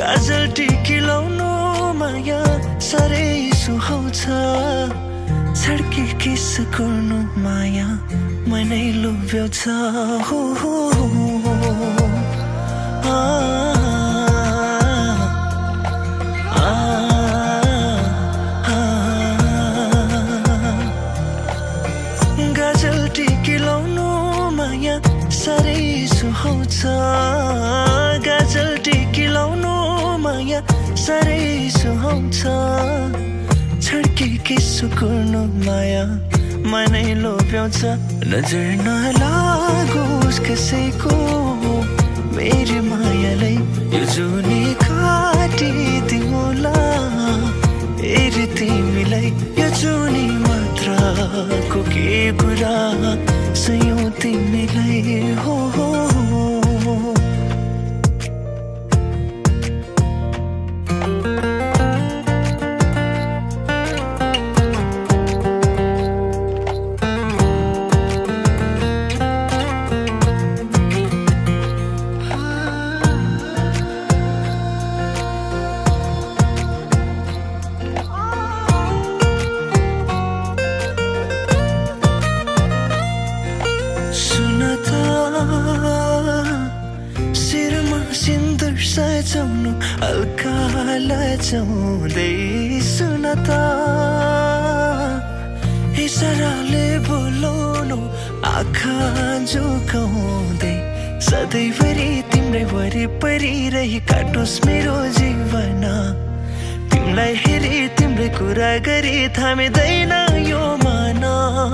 गाजल टिकी लाउनु माया साह्रै सुहाउँछ छड्के किस गर्नु माया मनै लोभ्याउँछ हो गाजल टिकी लाउनु माया साह्रै सुहाउँछ गाजल टिकी लाउनु माया साह्रै सुहाउँछ छड्के किस गर्नु माया मनै लोभ्याउँछ नजर नलागोस् कसैको मेरी मायालाई यो जुनी काटिदिउँला हेरी तिमीलाई यो जुनी मात्रको के कुरा सयौं तिमीलाई हो शिरमा सिन्दुर सजाउनु हल्का लजाउँदै सुन त इसाराले बोलाउनु आँखा झुकाउँदै सधैँभरि तिम्रै वरिपरि रही काटोस् मेरो जीवन तिमीलाई हेरी तिम्रै कुरा गरी थामिँदैन यो मन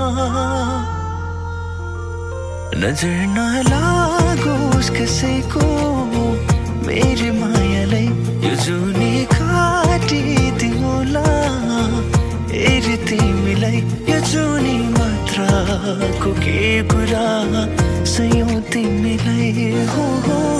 नजर नलागोस् कसैको मेरी मायालाई यो जुनी काटिदिउँला हेरी तिमीलाई यो जुनी मात्रको के कुरा सयौं तिमीलाई हो